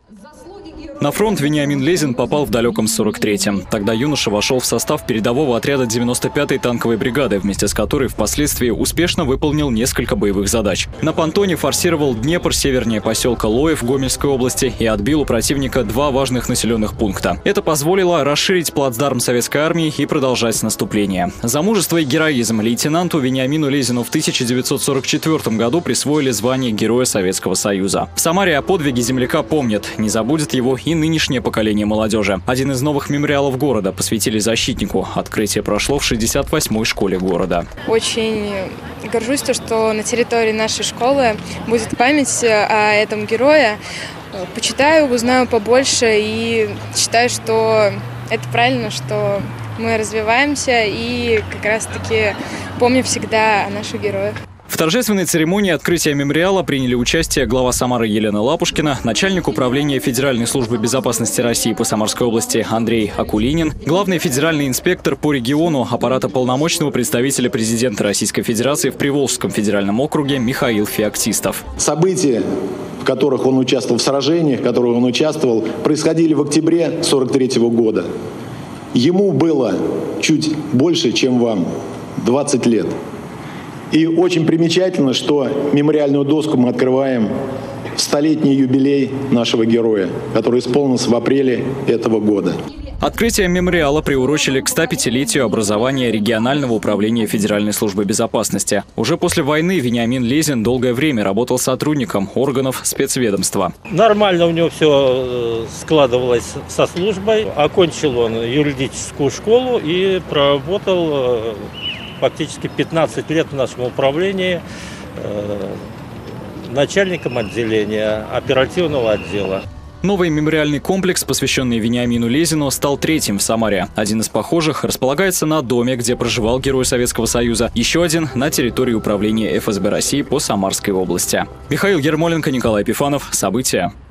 На фронт Вениамин Лезин попал в далеком 43-м. Тогда юноша вошел в состав передового отряда 95-й танковой бригады, вместе с которой впоследствии успешно выполнил несколько боевых задач. На понтоне форсировал Днепр севернее поселка Лоев Гомельской области и отбил у противника 2 важных населенных пункта. Это позволило расширить плацдарм советской армии и продолжать наступление. За мужество и героизм лейтенанту Вениамину Лезину в 1944 году присвоили звание Героя Советского Союза. В Самаре о подвиге земляка помнят, не забудет его и нынешнее поколение молодежи. Один из новых мемориалов города посвятили защитнику. Открытие прошло в 68-й школе города. Очень горжусь, что на территории нашей школы будет память о этом герое. Почитаю, узнаю побольше и считаю, что это правильно, что мы развиваемся и как раз-таки помним всегда о наших героях. В торжественной церемонии открытия мемориала приняли участие глава Самары Елена Лапушкина, начальник управления Федеральной службы безопасности России по Самарской области Андрей Акулинин, главный федеральный инспектор по региону аппарата полномочного представителя президента Российской Федерации в Приволжском федеральном округе Михаил Феоктистов. События, в которых он участвовал, в сражениях, в которых он участвовал, происходили в октябре 1943 года. Ему было чуть больше, чем вам, 20 лет. И очень примечательно, что мемориальную доску мы открываем в 100-летний юбилей нашего героя, который исполнился в апреле этого года. Открытие мемориала приурочили к 105-летию образования регионального управления Федеральной службы безопасности. Уже после войны Вениамин Лезин долгое время работал сотрудником органов спецведомства. Нормально у него все складывалось со службой. Окончил он юридическую школу и проработал фактически 15 лет в нашем управлении начальником отделения, оперативного отдела. Новый мемориальный комплекс, посвященный Вениамину Лезину, стал 3-м в Самаре. Один из похожих располагается на доме, где проживал Герой Советского Союза. Еще один на территории управления ФСБ России по Самарской области. Михаил Ермоленко, Николай Епифанов. События.